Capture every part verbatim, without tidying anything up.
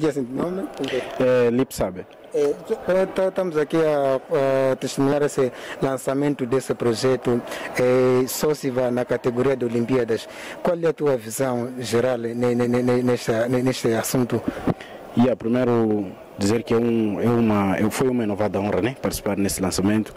E assim, nome? É, Lip Sabe. É, estamos aqui a, a testemunhar esse lançamento desse projeto, é, só se vai na categoria de Olimpíadas. Qual é a tua visão geral neste, neste assunto? Yeah, primeiro dizer que é um, é uma, é, foi uma inovada honra, né, participar nesse lançamento,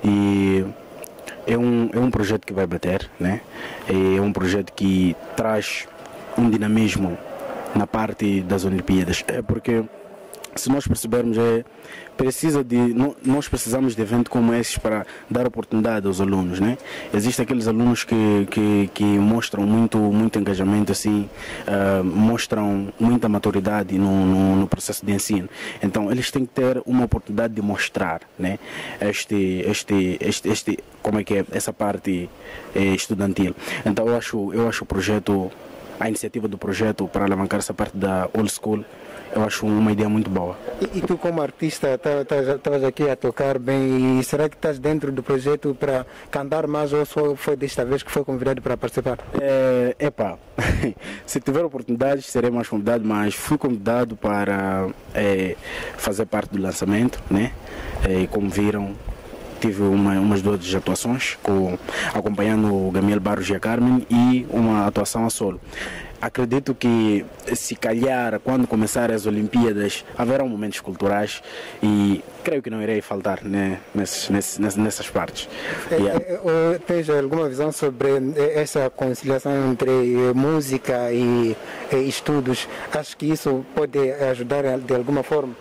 e é um, é um projeto que vai bater, né? É um projeto que traz um dinamismo na parte das Olimpíadas, é porque se nós percebermos, é, precisa de, nós precisamos de eventos como esses para dar oportunidade aos alunos, né? Existem aqueles alunos que, que, que mostram muito, muito engajamento, assim, uh, mostram muita maturidade no, no, no processo de ensino. Então, eles têm que ter uma oportunidade de mostrar, né? Este, este, este, este, como é que é, essa parte é, estudantil. Então, eu acho, eu acho o projeto, a iniciativa do projeto para alavancar essa parte da old school, eu acho uma ideia muito boa. E, e tu, como artista, estavas aqui a tocar bem, e será que estás dentro do projeto para cantar mais, ou só foi desta vez que foi convidado para participar? É, epá, se tiver oportunidade serei mais convidado, mas fui convidado para é, fazer parte do lançamento, né? E como viram, tive uma, umas duas atuações com, acompanhando o Gamiel Barros e a Carmen, e uma atuação a solo. Acredito que, se calhar, quando começarem as Olimpíadas, haverá momentos culturais, e creio que não irei faltar, né, nesses, nesses, nessas partes. É, yeah. é, tens alguma visão sobre essa conciliação entre música e, e estudos? Acho que isso pode ajudar de alguma forma?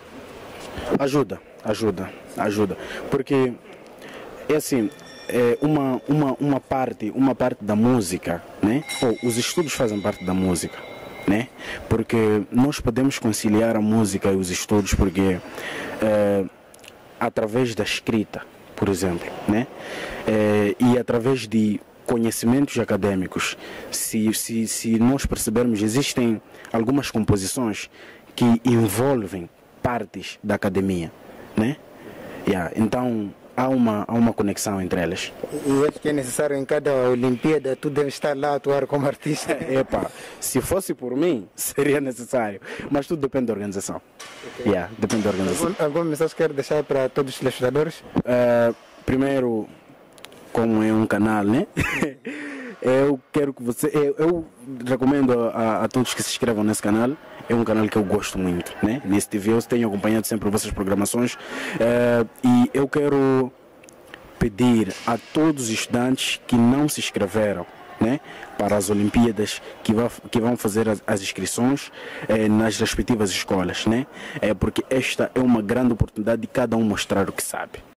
Ajuda, ajuda, ajuda. Porque, é assim, é uma, uma, uma, parte, uma parte da música, né? Ou os estudos fazem parte da música, né? Porque nós podemos conciliar a música e os estudos, porque é, através da escrita, por exemplo, né? É, e através de conhecimentos acadêmicos, se, se, se nós percebermos, existem algumas composições que envolvem partes da academia, né? Yeah, então há uma, há uma conexão entre elas. E acho que é necessário em cada Olimpíada tu deves estar lá a atuar como artista. Epa, se fosse por mim, seria necessário, mas tudo depende da organização. Okay. Yeah, depende da organização. Algum, alguma mensagem que quer deixar para todos os telespectadores? Uh, primeiro, como é um canal, né? Eu quero que você, eu, eu recomendo a, a todos que se inscrevam nesse canal. É um canal que eu gosto muito, né? Nesse T V eu tenho acompanhado sempre vossas programações, uh, e eu quero pedir a todos os estudantes que não se inscreveram, né, para as Olimpíadas, que, vai, que vão fazer as, as inscrições eh, nas respectivas escolas, né? É porque esta é uma grande oportunidade de cada um mostrar o que sabe.